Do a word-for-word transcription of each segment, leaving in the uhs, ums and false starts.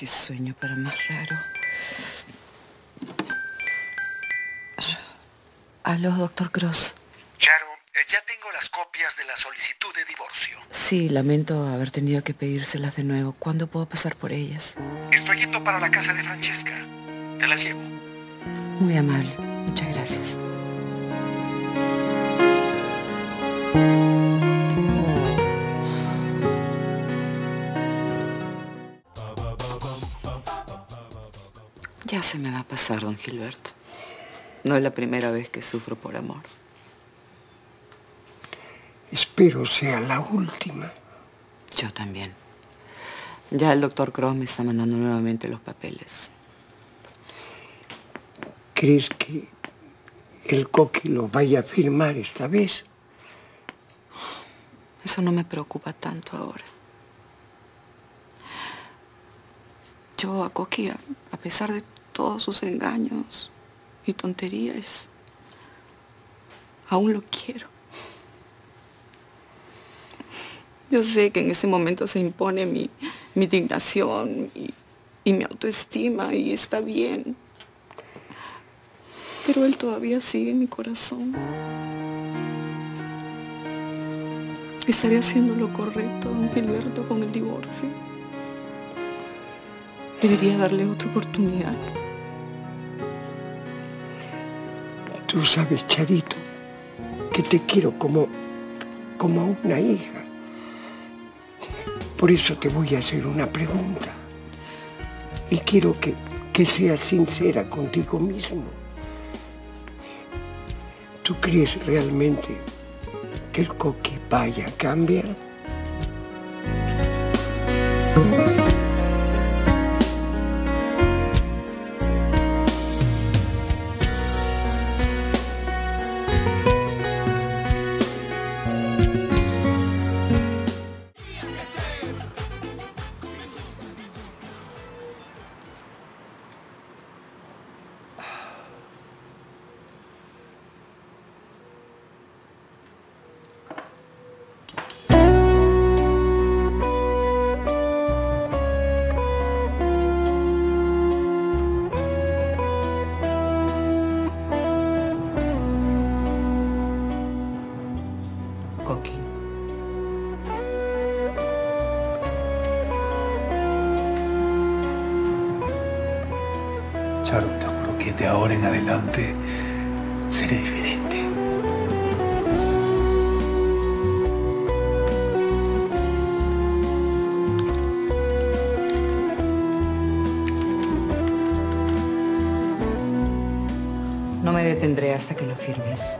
Qué sueño para más raro. Aló, doctor Cross. Charo, eh, ya tengo las copias de la solicitud de divorcio. Sí, lamento haber tenido que pedírselas de nuevo. ¿Cuándo puedo pasar por ellas? Estoy yendo para la casa de Francesca. Te las llevo. Muy amable. Muchas gracias. Ya se me va a pasar, don Gilberto. No es la primera vez que sufro por amor. Espero sea la última. Yo también. Ya el doctor Cross me está mandando nuevamente los papeles. ¿Crees que el Coqui lo vaya a firmar esta vez? Eso no me preocupa tanto ahora. Yo a Coqui, a, a pesar de todos sus engaños y tonterías, aún lo quiero. Yo sé que en ese momento se impone mi, mi indignación y, y mi autoestima, y está bien. Pero él todavía sigue en mi corazón. ¿Estaré haciendo lo correcto, don Gilberto, con el divorcio? Debería darle otra oportunidad. Tú sabes, Charito, que te quiero como, como a una hija. Por eso te voy a hacer una pregunta. Y quiero que, que seas sincera contigo mismo. ¿Tú crees realmente que el Coqui vaya a cambiar? Coqui. Charo, te juro que de ahora en adelante seré diferente. No me detendré hasta que lo firmes.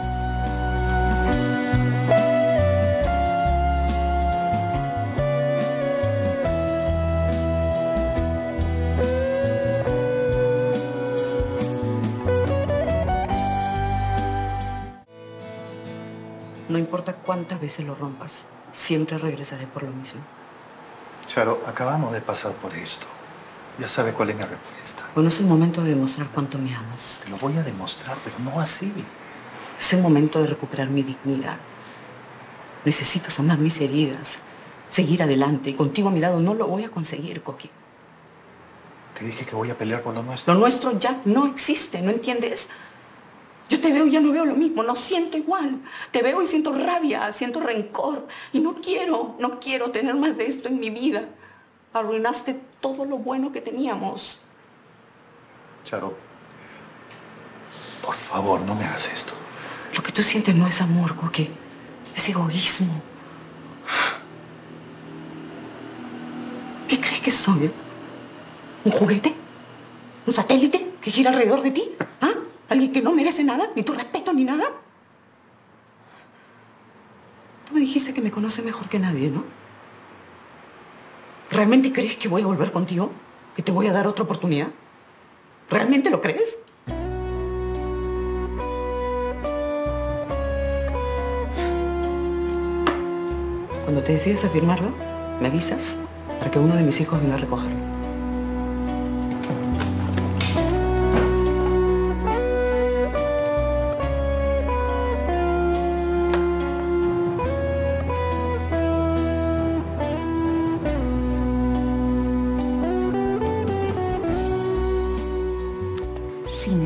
No importa cuántas veces lo rompas, siempre regresaré por lo mismo. Charo, acabamos de pasar por esto. Ya sabe cuál es mi respuesta. Bueno, es el momento de demostrar cuánto me amas. Te lo voy a demostrar, pero no así. Es el momento de recuperar mi dignidad. Necesito sanar mis heridas, seguir adelante. Y contigo a mi lado no lo voy a conseguir, Coqui. Te dije que voy a pelear por lo nuestro. Lo nuestro ya no existe, ¿no entiendes? Yo te veo y ya no veo lo mismo, no siento igual. Te veo y siento rabia, siento rencor. Y no quiero, no quiero tener más de esto en mi vida. Arruinaste todo lo bueno que teníamos. Charo, por favor, no me hagas esto. Lo que tú sientes no es amor, Coqui. Es egoísmo. ¿Qué crees que soy? ¿Un juguete? ¿Un satélite que gira alrededor de ti? ¿Ah? ¿Alguien que no merece nada? ¿Ni tu respeto ni nada? Tú me dijiste que me conoces mejor que nadie, ¿no? ¿Realmente crees que voy a volver contigo? ¿Que te voy a dar otra oportunidad? ¿Realmente lo crees? Cuando te decidas a firmarlo, me avisas para que uno de mis hijos venga a recogerlo.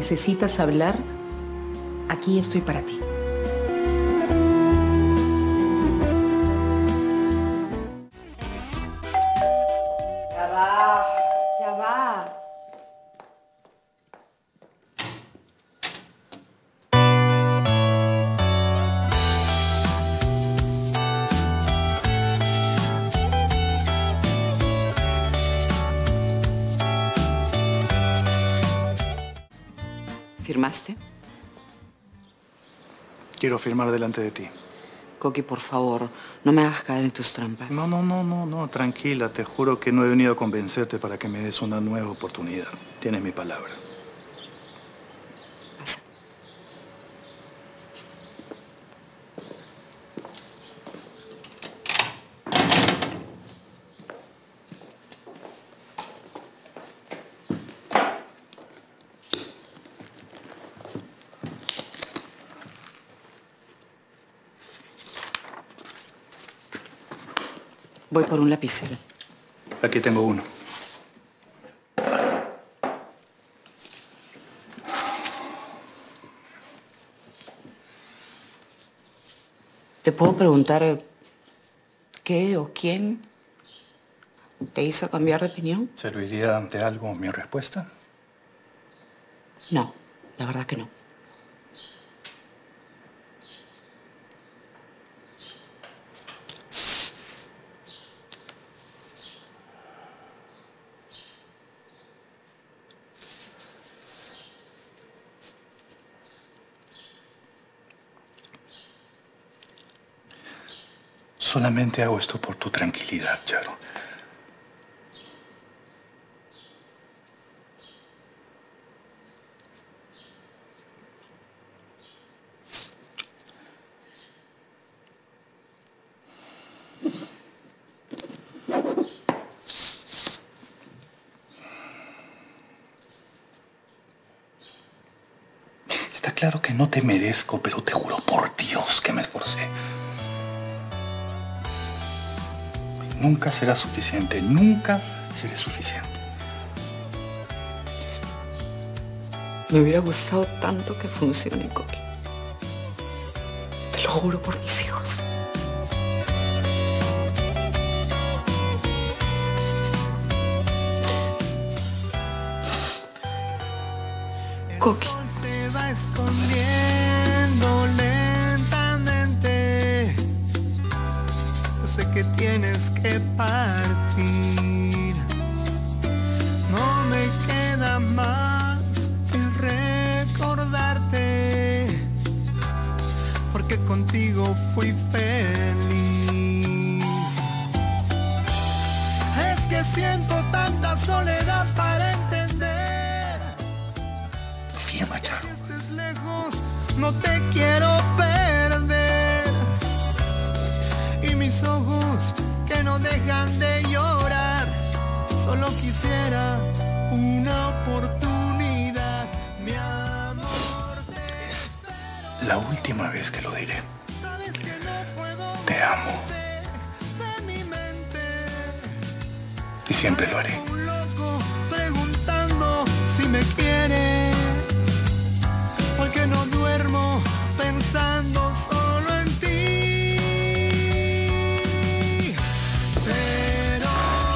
necesitas hablar, aquí estoy para ti. Ya va, ya va. ¿Firmaste? Quiero firmar delante de ti. Coqui, por favor, no me hagas caer en tus trampas. No, no, no, no, no, tranquila. Te juro que no he venido a convencerte para que me des una nueva oportunidad. Tienes mi palabra. Pasa. Voy por un lapicero. Aquí tengo uno. ¿Te puedo preguntar eh, qué o quién te hizo cambiar de opinión? ¿Serviría de algo mi respuesta? No, la verdad que no. Solamente hago esto por tu tranquilidad, Charo. Está claro que no te merezco, pero te juro por Dios que me esforcé. Nunca será suficiente, nunca seré suficiente. Me hubiera gustado tanto que funcione, Coqui. Te lo juro por mis hijos. Coqui. Se va escondiendo lentamente. Yo sé que tienes que partir. No me queda más que recordarte, porque contigo fui feliz. Es que siento tanta soledad para entender. Firma, Charo. Si estés lejos, no te quiero perder. Y mis ojos que no dejan de llorar, solo quisiera una oportunidad, mi amor. Es la última vez que lo diré. Sabes que no puedo Te amo. verte de mi mente. Y siempre lo haré. Un loco preguntando si me quieres, porque no duermo pensando solo en ti. Pero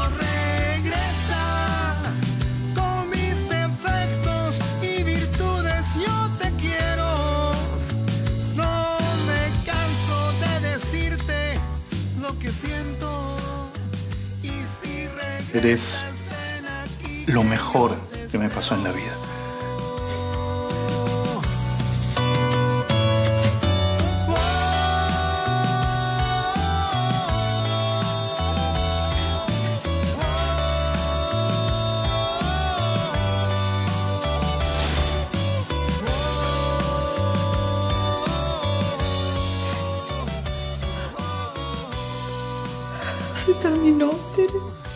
regresa con mis defectos y virtudes, yo te quiero. No me canso de decirte lo que siento. Y si Eres regresas, ven aquí. lo mejor que me pasó en la vida. Se terminó, Tere.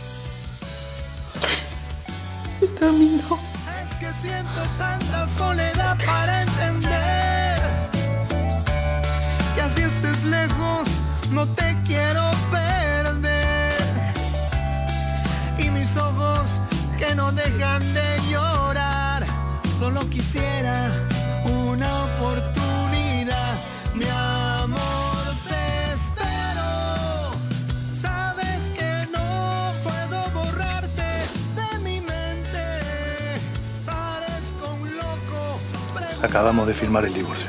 Se terminó. Es que siento tanta soledad para entender que así estés lejos, no te quiero perder. Y mis ojos que no dejan de llorar, Solo quisiera una oportunidad, mi amor, te espero. Sabes que no puedo borrarte de mi mente. Parezco un loco. Acabamos de firmar el divorcio.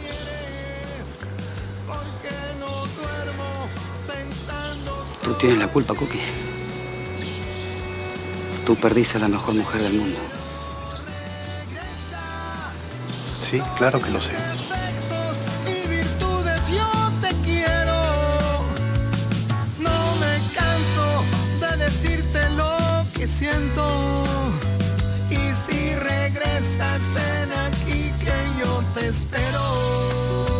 Tú tienes la culpa, Cookie. Tú perdiste a la mejor mujer del mundo. Sí, claro que lo sé. Y virtudes yo te quiero. No me canso de decirte lo que siento. Y si regresas, ven aquí que yo te espero.